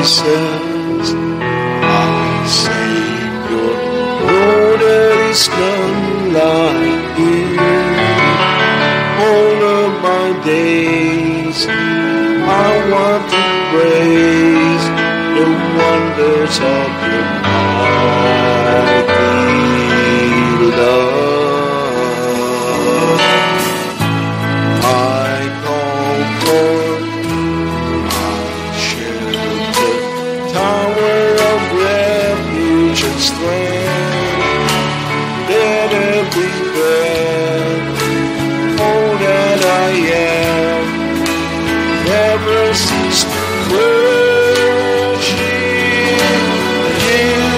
Jesus, my Savior. Lord, there is none like you. All of my days, I want to praise the wonders of your mighty love. My comfort, my shelter, tower of refuge and strength. Let every breath, all that I am, never cease to worship you.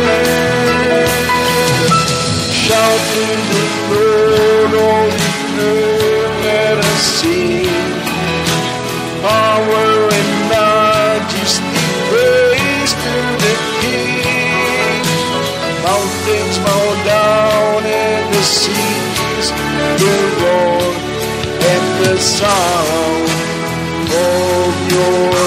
Shout to the Lord, all the earth, let us sing. Power and majesty, praise to the King. Mountains bow down and the seas will roar at the sound of your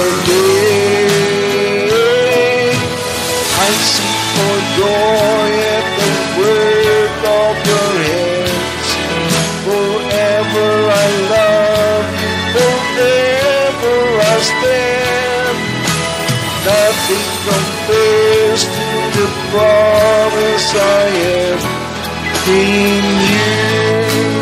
name. I sing for joy at the work of your hands. Forever I love you, forever I stand. Nothing compares to the promise I am in you.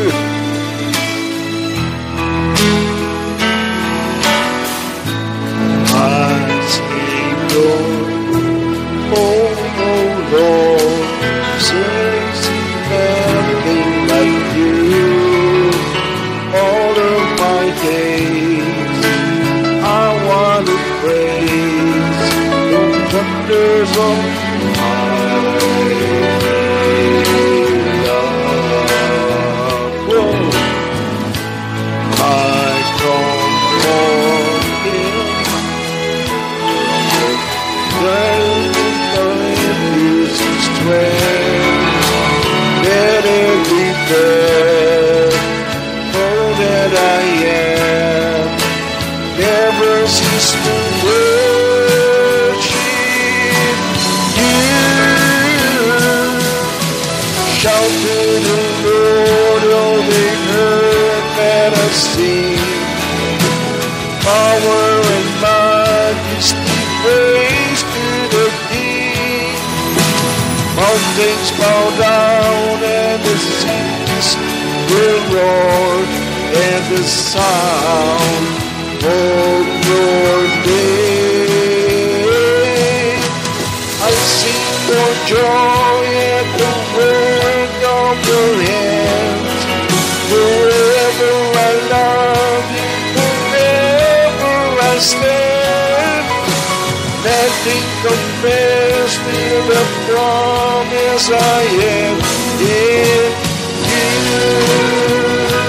Lord, says nothing like you. All of my days, I want to praise the wonders of my love. Whoa. I come for Him. Let every breath, all that I am, never cease to worship you. Shout to the Lord, all the earth, let us sing. Power and majesty, praise to the King. Mountains bow down and the seas will roar at the sound of your name. I sing for joy at the work of your hands. Forever I love you, forever I stand. Nothing compares to the promise I am in you.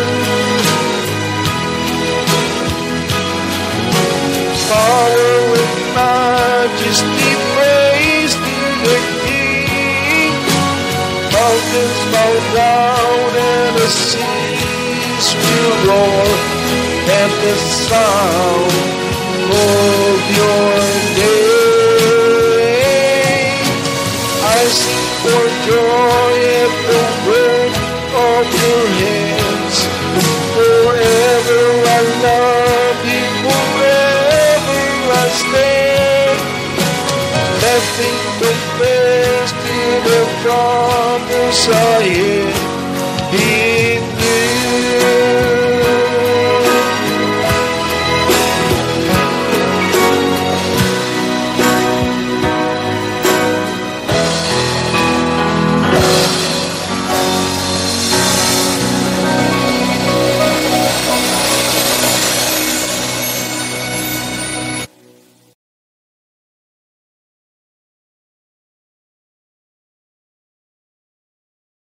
Power and majesty, praise to the King. Mountains bow down and the seas will roar at the sound of your name. I sing for joy at the work of your hands. Forever I love you, forever I stand. Nothing compares to the promise I am